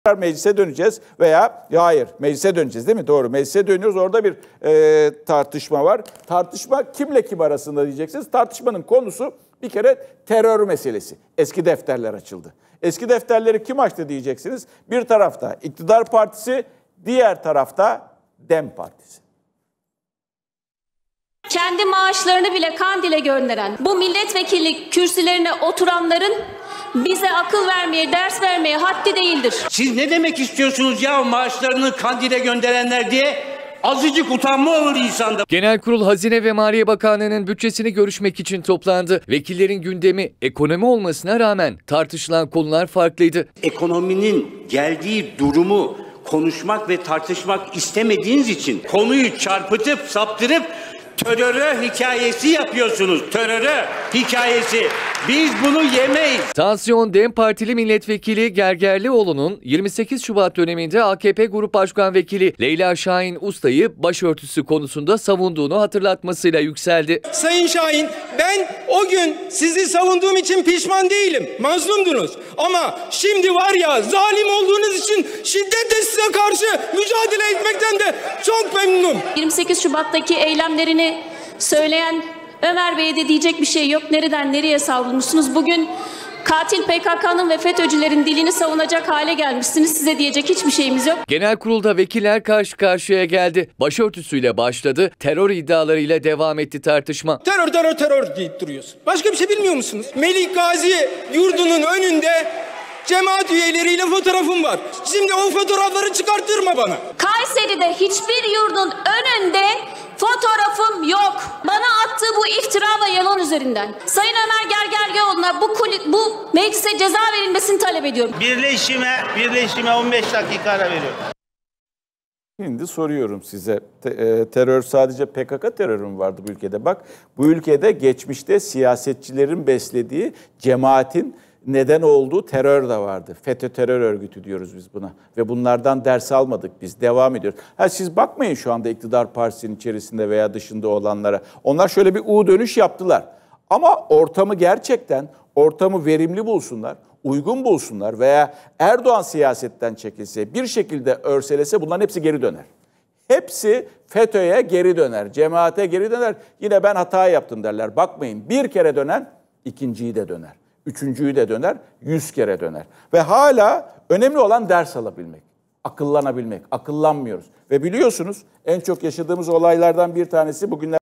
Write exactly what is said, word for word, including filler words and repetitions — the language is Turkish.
Meclise döneceğiz veya ya hayır meclise döneceğiz değil mi? Doğru, meclise dönüyoruz. Orada bir e, tartışma var. Tartışma kimle kim arasında diyeceksiniz. Tartışmanın konusu bir kere terör meselesi. Eski defterler açıldı. Eski defterleri kim açtı diyeceksiniz. Bir tarafta iktidar partisi, diğer tarafta DEM partisi. Kendi maaşlarını bile Kandil'e gönderen, bu milletvekili kürsülerine oturanların bize akıl vermeye, ders vermeye haddi değildir. Siz ne demek istiyorsunuz ya maaşlarını Kandil'e gönderenler diye? Azıcık utanma olur insanda. Genelkurul Hazine ve Maliye Bakanlığı'nın bütçesini görüşmek için toplandı. Vekillerin gündemi ekonomi olmasına rağmen tartışılan konular farklıydı. Ekonominin geldiği durumu konuşmak ve tartışmak istemediğiniz için konuyu çarpıtıp saptırıp teröre hikayesi yapıyorsunuz. Teröre hikayesi. Biz bunu yemeyiz. Tansiyon DEM Partili Milletvekili Gergerlioğlu'nun yirmi sekiz Şubat döneminde A K P Grup Başkan Vekili Leyla Şahin Usta'yı başörtüsü konusunda savunduğunu hatırlatmasıyla yükseldi. Sayın Şahin, ben o gün sizi savunduğum için pişman değilim. Mazlumdunuz. Ama şimdi var ya, zalim olduğunuz için şiddetle size karşı mücadele etmekten de çok memnunum. yirmi sekiz Şubat'taki eylemlerini söyleyen Ömer Bey'e de diyecek bir şey yok. Nereden nereye savrulmuşsunuz? Bugün katil P K K'nın ve FETÖ'cülerin dilini savunacak hale gelmişsiniz. Size diyecek hiçbir şeyimiz yok. Genelkurul'da vekiller karşı karşıya geldi. Başörtüsüyle başladı, terör iddialarıyla devam etti tartışma. Terör terör terör deyip duruyorsun. Başka bir şey bilmiyor musunuz? Melik Gazi yurdunun önünde cemaat üyeleriyle fotoğrafım var. Şimdi o fotoğrafları çıkarttırma bana. Kayseri'de hiçbir yurdun önünde fotoğrafım yok. Bana attığı bu iftira ve yalan üzerinden Sayın Ömer Gergerlioğlu'na bu, bu meclise ceza verilmesini talep ediyorum. Birleşime, birleşime on beş dakika ara veriyorum. Şimdi soruyorum size, Te e, terör sadece P K K terörü mü vardı bu ülkede? Bak, bu ülkede geçmişte siyasetçilerin beslediği cemaatin neden olduğu terör de vardı. FETÖ terör örgütü diyoruz biz buna. Ve bunlardan ders almadık biz. Devam ediyoruz. Ha, siz bakmayın şu anda iktidar partisinin içerisinde veya dışında olanlara. Onlar şöyle bir U dönüş yaptılar. Ama ortamı gerçekten, ortamı verimli bulsunlar, uygun bulsunlar veya Erdoğan siyasetten çekilse, bir şekilde örselese bunların hepsi geri döner. Hepsi FETÖ'ye geri döner, cemaate geri döner. Yine ben hata yaptım derler. Bakmayın, bir kere dönen ikinciyi de döner. Üçüncüyü de döner, yüz kere döner. Ve hala önemli olan ders alabilmek, akıllanabilmek. Akıllanmıyoruz. Ve biliyorsunuz en çok yaşadığımız olaylardan bir tanesi bugünler